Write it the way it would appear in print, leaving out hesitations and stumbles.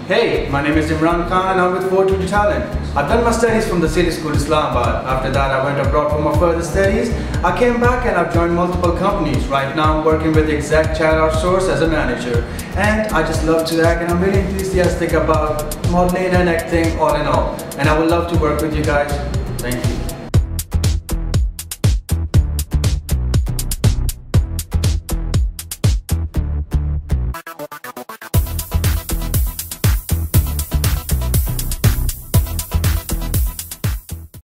Hey, my name is Imran Khan and I'm with 422 Talent. I've done my studies from the City School Islamabad. After that, I went abroad for my further studies. I came back and I've joined multiple companies. Right now, I'm working with Exact Chat Outsource as a manager. And I just love to act and I'm really enthusiastic about modeling and acting all in all. And I would love to work with you guys. Thank you.